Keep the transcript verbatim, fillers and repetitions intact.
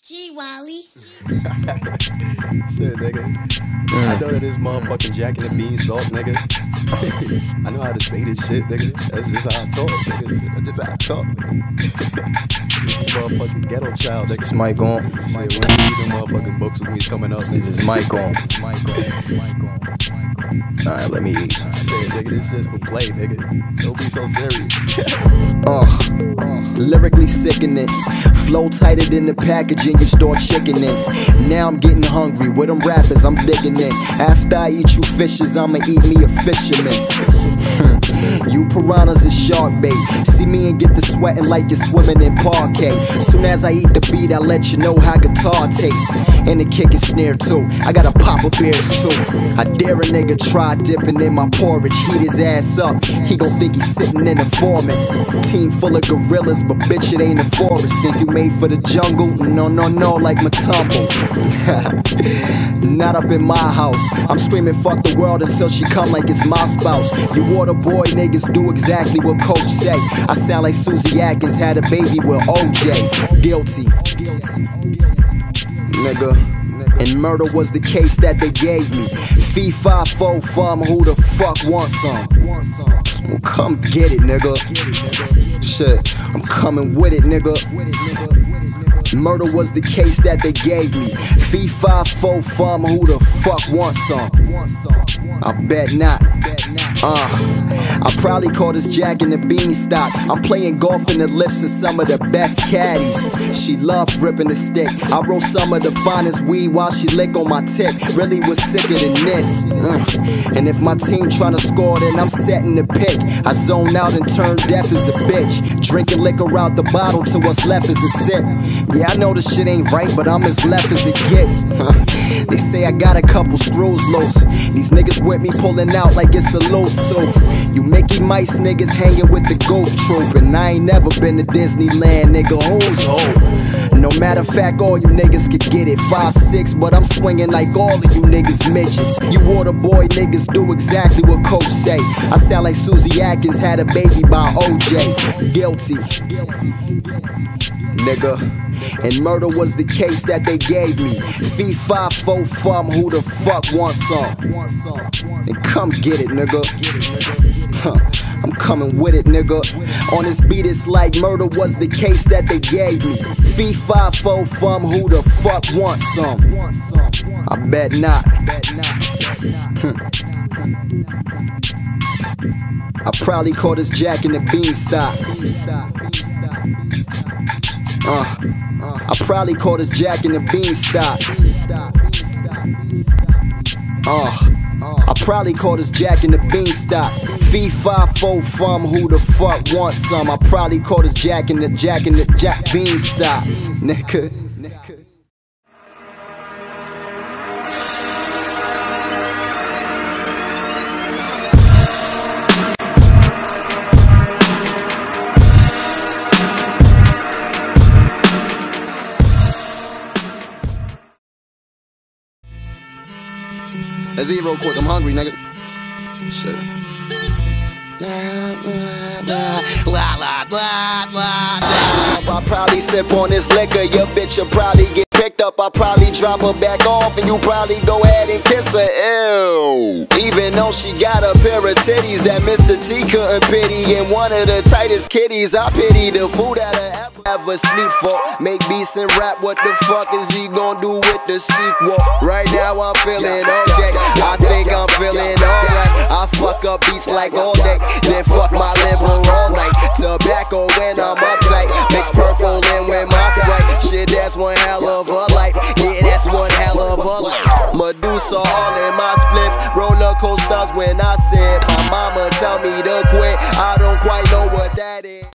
G Wally. Shit, nigga. Mm. I know that this motherfucking Jack and the Beanstalk, nigga. I know how to say this shit, nigga. That's just how I talk, nigga. That's just how I talk, nigga. Motherfucking ghetto child, nigga. This mic on. This mic on. When you read them motherfucking books when he's coming up. This is mic on. This mic on. This mic on. Alright, let me eat. Shit, nigga, this shit's for play, nigga. Don't be so serious. uh, uh, lyrically sickening. Flow tighter than the packaging you store chicken in. Now I'm getting hungry. With them rappers, I'm digging in. After I eat you fishes, I'ma eat me a fisherman. You piranhas is shark bait. See me and get the sweating like you're swimming in parquet. Soon as I eat the beat, I let you know how guitar tastes. And the kick and snare too. I got a pop a bear's tooth. I dare a nigga try dipping in my porridge. Heat his ass up. He gon' think he's sitting in a foreman. Team full of gorillas, but bitch it ain't a forest. Think you made for the jungle? No, no, no, like Matumbo. Not up in my house. I'm screaming fuck the world until she come like it's my spouse. You water boy niggas do exactly what coach say. I sound like Susie Atkins had a baby with O J. Guilty, nigga. And murder was the case that they gave me. Fee fi fo fum, who the fuck wants some? Well, come get it, nigga. Shit, I'm coming with it, nigga. Murder was the case that they gave me. Fee fi fo fum, who the fuck wants some? I bet not. Uh, I probably call this Jack and the Beanstalk. I'm playing golf in the lips of some of the best caddies. She loved ripping the stick. I roll some of the finest weed while she lick on my tip. Really was sicker than this. Mm. And if my team tryna score, then I'm setting the pick. I zone out and turn deaf as a bitch. Drinking liquor out the bottle till what's left is a sip. Yeah, I know this shit ain't right, but I'm as left as it gets. They say I got a couple screws loose. These niggas with me pulling out like it's a loose tooth. You Mickey Mice niggas hanging with the Goof Troop. And I ain't never been to Disneyland, nigga, who's who? No matter of fact, all you niggas could get it. five six, but I'm swinging like all of you niggas midgets. You water boy niggas do exactly what coach say. I sound like Susie Atkins had a baby by O J. Guilty, nigga. And murder was the case that they gave me. Fee fi fo fum, who the fuck wants some? And come get it, nigga. Huh, I'm coming with it, nigga. On this beat it's like murder was the case that they gave me. Fee fi fo fum, who the fuck wants some? I bet not. I probably call this Jack and the Beanstalk. Uh, I probably call this Jack and the Beanstalk. Uh, I probably call this Jack and the Beanstalk. Fee fi fo fum, who the fuck wants some? I probably call this Jack and the Jack and the Jack Beanstalk, nigga. Let's eat real quick, I'm hungry, nigga. Shit. Blah, blah, blah, blah, blah. I probably sip on this liquor, your bitch will probably get picked up. I probably drop her back off and you probably go ahead and kiss her. Ew. Even though she got a pair of titties that Mister T couldn't pity, and one of the tightest kitties, I pity the fool that I ever, ever sleep for. Make beats and rap, what the fuck is he gonna do with the sequel? Right now I'm feeling okay, I think I'm feeling alright. I fuck up beats like all day, then fuck my liver all night. Tobacco when I'm uptight, mix purple in with my Sprite. Shit, that's one hell of a life, yeah, that's one hell of a life. Medusa all in my spliff, roller coasters when I said my mama tell me to quit. I don't quite know what that is.